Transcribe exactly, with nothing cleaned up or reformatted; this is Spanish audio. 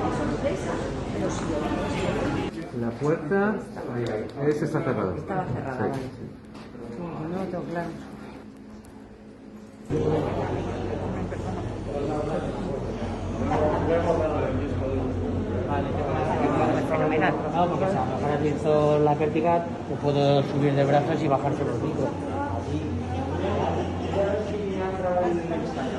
La puerta, ahí, ahí. Esa está cerrada. Estaba cerrada, Sí. vale. Sí, no lo tengo claro. Vale, Fenomenal. no, porque si a lo mejor utilizo la vertical, pues puedo subir de brazos y bajar sobre el pico. Así.